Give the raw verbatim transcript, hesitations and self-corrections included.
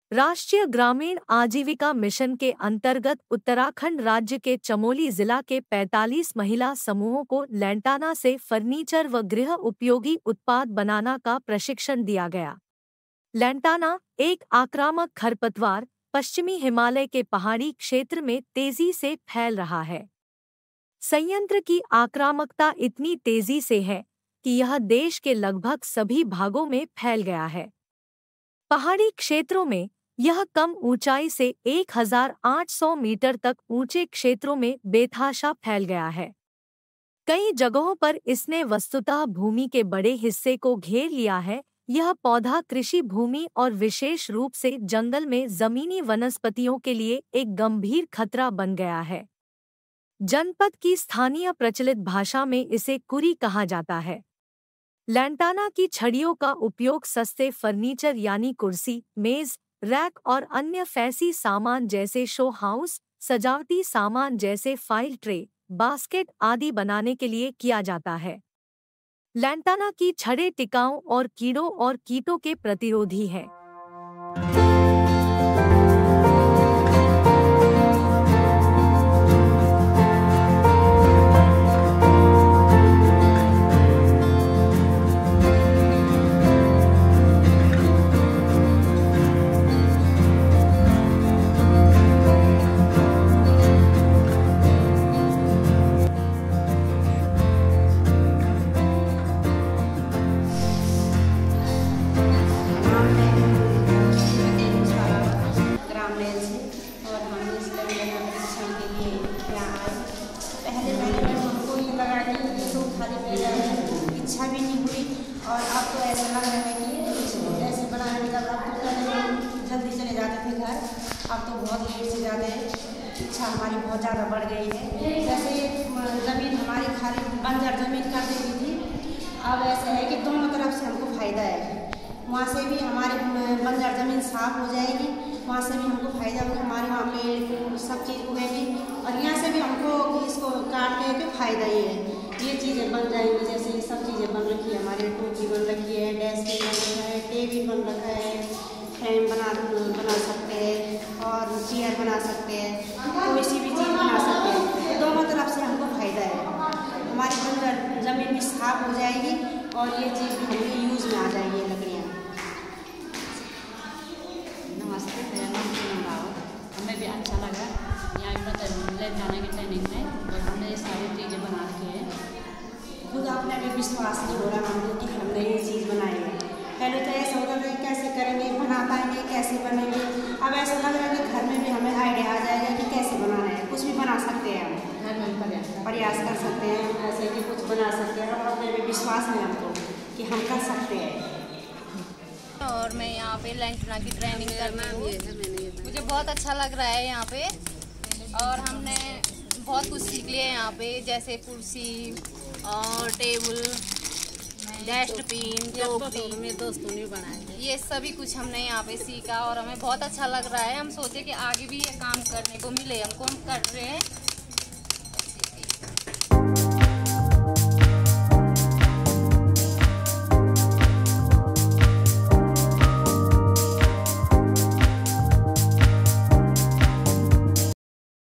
राष्ट्रीय ग्रामीण आजीविका मिशन के अंतर्गत उत्तराखंड राज्य के चमोली जिला के पैंतालीस महिला समूहों को लैंटाना से फर्नीचर व गृह उपयोगी उत्पाद बनाना का प्रशिक्षण दिया गया। लैंटाना एक आक्रामक खरपतवार पश्चिमी हिमालय के पहाड़ी क्षेत्र में तेजी से फैल रहा है। संयंत्र की आक्रामकता इतनी तेजी से है कि यह देश के लगभग सभी भागों में फैल गया है। पहाड़ी क्षेत्रों में यह कम ऊंचाई से एक हज़ार आठ सौ मीटर तक ऊंचे क्षेत्रों में बेतहाशा फैल गया है। कई जगहों पर इसने वस्तुतः भूमि के बड़े हिस्से को घेर लिया है। यह पौधा कृषि भूमि और विशेष रूप से जंगल में जमीनी वनस्पतियों के लिए एक गंभीर खतरा बन गया है। जनपद की स्थानीय प्रचलित भाषा में इसे कुरी कहा जाता है। लैंटाना की छड़ियों का उपयोग सस्ते फर्नीचर यानी कुर्सी, मेज, रैक और अन्य फैंसी सामान जैसे शो हाउस, सजावटी सामान जैसे फाइल ट्रे, बास्केट आदि बनाने के लिए किया जाता है। लैंटाना की छड़ें टिकाऊ और कीड़ों और कीटों के प्रतिरोधी हैं। इच्छा भी नहीं हुई और अब तो ऐसा लग रहा है कि ऐसे बनाने में जब अब तो पहले जल्दी चले जाते थे घर, अब तो बहुत लेट से जाते हैं। इच्छा हमारी बहुत ज़्यादा बढ़ गई है। जैसे ज़मीन हमारी खाली बंजर ज़मीन कर देती थी, अब ऐसा है कि दोनों तरफ से हमको फ़ायदा है। वहाँ से भी हमारी बंजर ज़मीन साफ़ हो जाएगी, वहाँ से भी हमको फ़ायदा होगा, हमारे वहाँ पेड़ सब चीज़ उगेगी और यहाँ से भी हमको इसको काटने के फ़ायदा ही है। ये चीज़ें बन जाएंगी, जैसे ये सब चीज़ें बन रखी है, हमारे टोपी बन रखी है, डेस्क बन रखा है, टेबल बन रखा है, फ्रेम बना बना सकते हैं और चेयर बना सकते हैं, कोई सी भी चीज़ बना सकते हैं। दोनों तरफ से हमको फ़ायदा है। हमारी बंजर ज़मीन भी साफ़ हो जाएगी और ये चीज़ भी हमें यूज़ में आ जाएगी लकड़ियाँ। नमस्ते, मेरा नाम पूनम रावत। हमें भी अच्छा लगा यहाँ मतलब लैंटाना की ट्रेनिंग में और हमने ये सारी चीज़ें बना रखी है। खुद अपने पे विश्वास नहीं हो रहा हमको कि हमने ये चीज़ बनाई है। पहले तो ऐसा होता था कि कैसे करेंगे, बना पाएंगे, कैसे बनेंगे। अब ऐसा लग रहा है कि घर में भी हमें आइडिया आ जाएगा कि कैसे बनाना है। कुछ भी बना सकते हैं, हम घर में प्रयास प्रयास कर सकते हैं, ऐसे कि कुछ बना सकते हैं और अपने पे विश्वास है हमको कि हम कर सकते हैं। और मैं यहाँ पे लैंटाना की ट्रेनिंग करना हूँ। मुझे बहुत अच्छा लग रहा है यहाँ पे और हमने बहुत कुछ सीख लिया है यहाँ पे, जैसे कुर्सी और टेबल, डस्टबिन, टोपी। मेरे दोस्तों ने बनाया, ये सभी कुछ हमने यहाँ पे सीखा और हमें बहुत अच्छा लग रहा है। हम सोचे कि आगे भी ये काम करने को मिले हमको, हम कर रहे हैं।